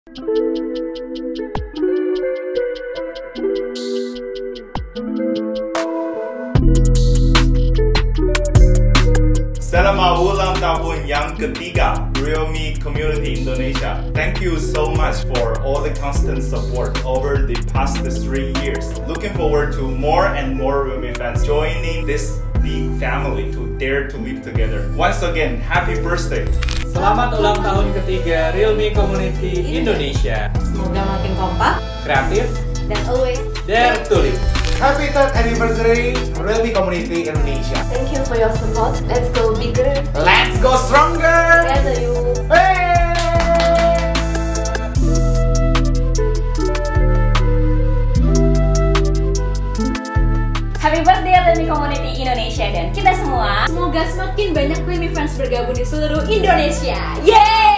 Selamat ulang tahun yang ketiga, Realme Community Indonesia. Thank you so much for all the constant support over the past 3 years. Looking forward to more and more Realme fans joining this big family to dare to live together. Once again, happy birthday! Selamat ulang tahun ketiga Realme Community Indonesia. Semoga makin kompak, Kreatif, dan always dare to live. Happy 3rd anniversary Realme Community Indonesia. thank you for your support. Let's go bigger Let's go stronger! together, you. Hey! Happy birthday Realme Community Indonesia dan kita semua. Semoga semakin banyak Realme fans bergabung di seluruh Indonesia. Yeay!